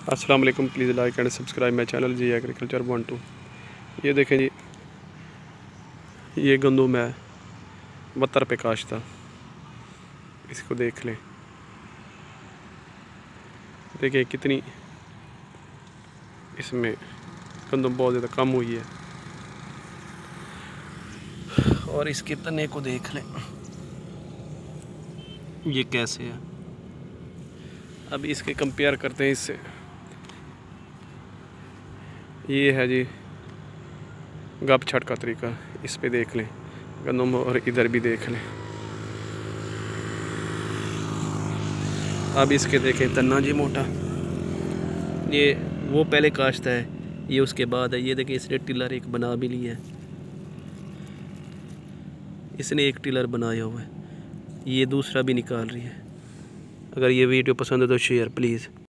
अस्सलाम वालेकुम। Please like and subscribe my channel G agriculture 1-2। ये देखें जी, ये गंदम है 72 रुपये काश्ता। इसको देख लें, देखिए कितनी इसमें गंदम बहुत ज़्यादा कम हुई है। और इसके तने को देख लें, ये कैसे है। अब इसके कंपेयर करते हैं इससे। ये है जी गप छट का तरीका, इस पे देख लें गंदम, और इधर भी देख लें। अब इसके देखें तना जी मोटा, ये वो पहले काश्ता है, ये उसके बाद है। ये देखें इसने टिलर एक बना भी लिया है, इसने एक टिलर बनाया हुआ है, ये दूसरा भी निकाल रही है। अगर ये वीडियो पसंद है तो शेयर प्लीज़।